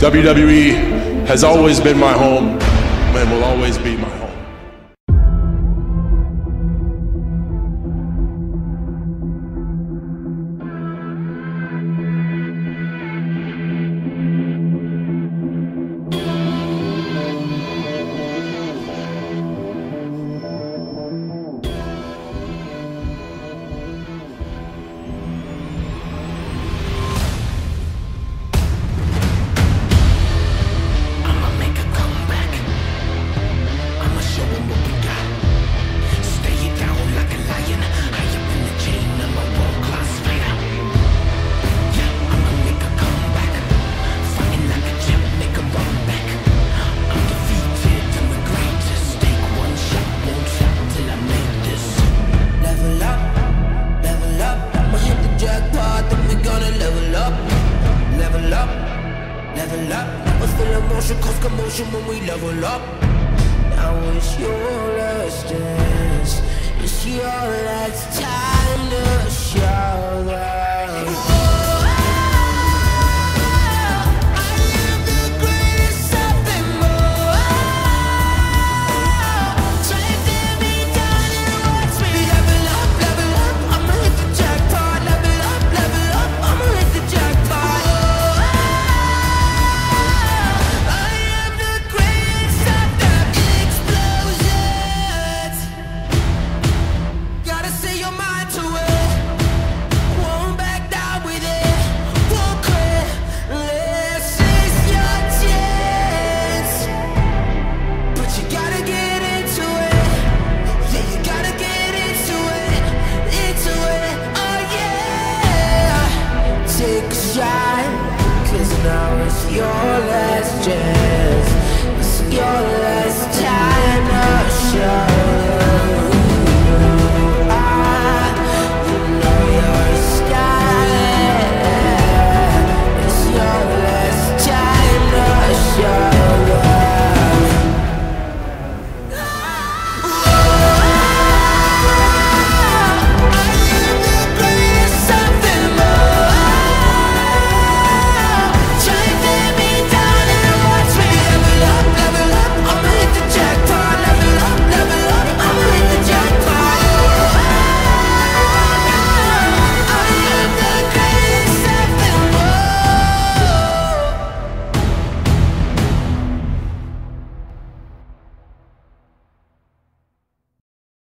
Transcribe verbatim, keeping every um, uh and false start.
W W E has always been my home and will always be my home. Level up, never feel emotion, cause commotion when we level up. Now it's your last dance, it's your last time to show them. Cause now it's your last chance, it's your last time.